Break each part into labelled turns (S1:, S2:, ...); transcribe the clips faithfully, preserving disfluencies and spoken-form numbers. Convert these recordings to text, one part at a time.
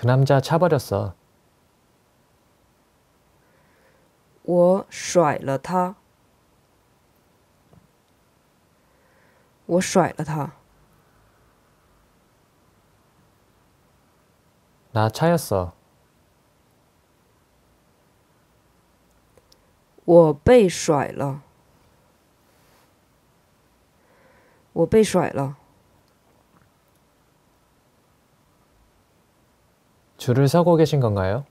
S1: 그 남자 차버렸어.
S2: 我甩了他。我甩了他。
S1: 나 차였어.
S2: 我被甩了。我被甩了。
S1: 줄을 서고 계신 건가요?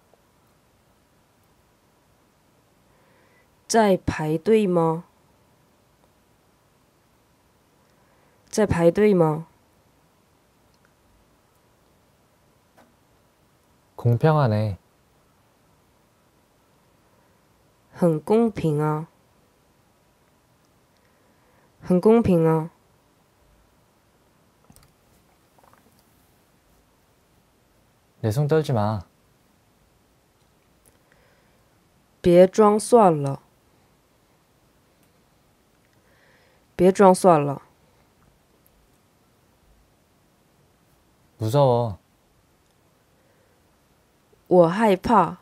S2: 在排队吗？在排队吗？
S1: 공평하네.
S2: 很公平啊。很公平啊。
S1: 내 손 떨지 마.
S2: 别装蒜了。别装蒜了。
S1: 무서워.
S2: 我害怕。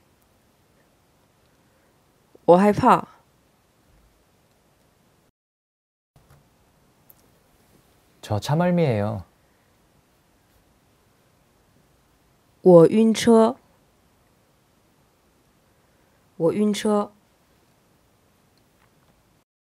S2: 我害怕。
S1: 저 차멀미예요.
S2: 我晕车。我晕车。